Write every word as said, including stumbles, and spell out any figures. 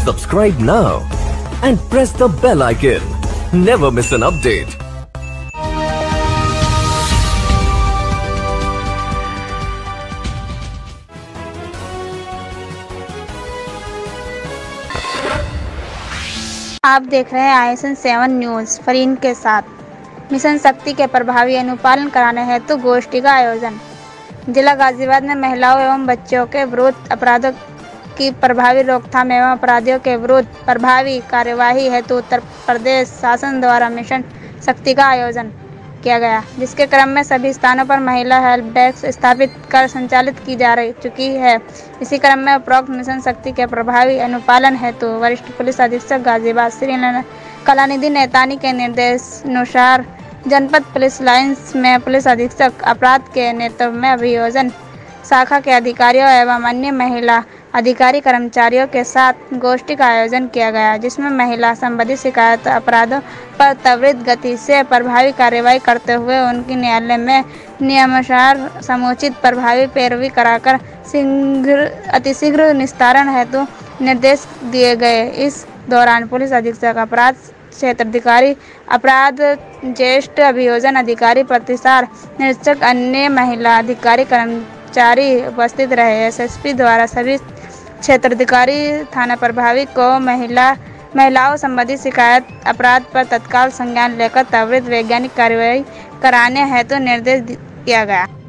Subscribe now and press the bell icon. Never miss an update. आप देख रहे हैं I S N seven news. Fareen के साथ मिशन शक्ति के प्रभावी अनुपालन कराने हेतु गोष्ठी का आयोजन। जिला गाजियाबाद में महिलाओं एवं बच्चों के विरुद्ध अपराधों की प्रभावी रोकथाम एवं अपराधियों के विरुद्ध प्रभावी कार्यवाही हेतु उत्तर प्रदेश शासन द्वारा मिशन शक्ति का आयोजन किया गया, जिसके क्रम में सभी स्थानों पर महिला हेल्प डेस्क स्थापित कर संचालित की जा रही चुकी है। इसी क्रम में उपरोक्त मिशन शक्ति के प्रभावी अनुपालन हेतु वरिष्ठ पुलिस अधीक्षक गाजियाबाद श्री कलानिधि नेतानी के निर्देशानुसार जनपद पुलिस लाइन्स में पुलिस अधीक्षक अपराध के नेतृत्व में अभियोजन शाखा के अधिकारियों एवं अन्य महिला अधिकारी कर्मचारियों के साथ गोष्ठी का आयोजन किया गया, जिसमें महिला संबंधित शिकायत अपराधों पर त्वरित गति से प्रभावी कार्यवाही करते हुए उनकी न्यायालय में नियमानुसार समुचित प्रभावी पैरवी कराकर शीघ्र अतिशीघ्र निस्तारण हेतु निर्देश दिए गए। इस दौरान पुलिस अधीक्षक अपराध क्षेत्राधिकारी अपराध ज्येष्ठ अभियोजन अधिकारी प्रतिसार निरीक्षक अन्य महिला अधिकारी कर्मचारी उपस्थित रहे। एस एस पी द्वारा सभी क्षेत्राधिकारी थाना प्रभावी को महिला महिलाओं संबंधी शिकायत अपराध पर तत्काल संज्ञान लेकर त्वरित वैज्ञानिक कार्यवाही कराने हेतु निर्देश किया गया।